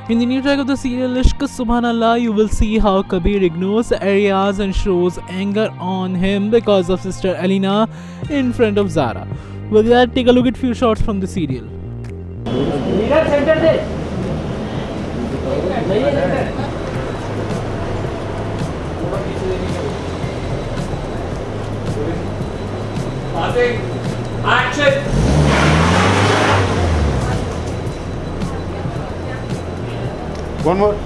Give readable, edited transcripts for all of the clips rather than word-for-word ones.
In the new track of the serial Ishq Subhanallah, you will see how Kabir ignores Areas and shows anger on him because of sister Alina in front of Zara. Well, let's take a look at few shots from the serial. Action! One more.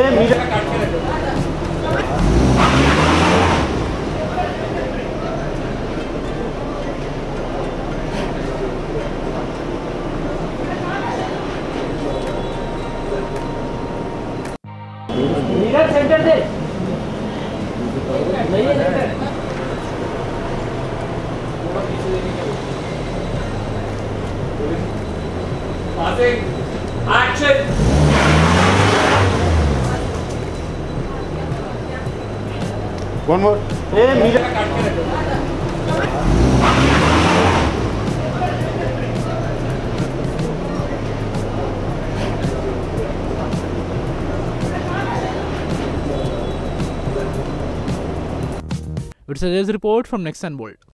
Mirror centre दे नहीं है action One more. It's a report from Next and Bold.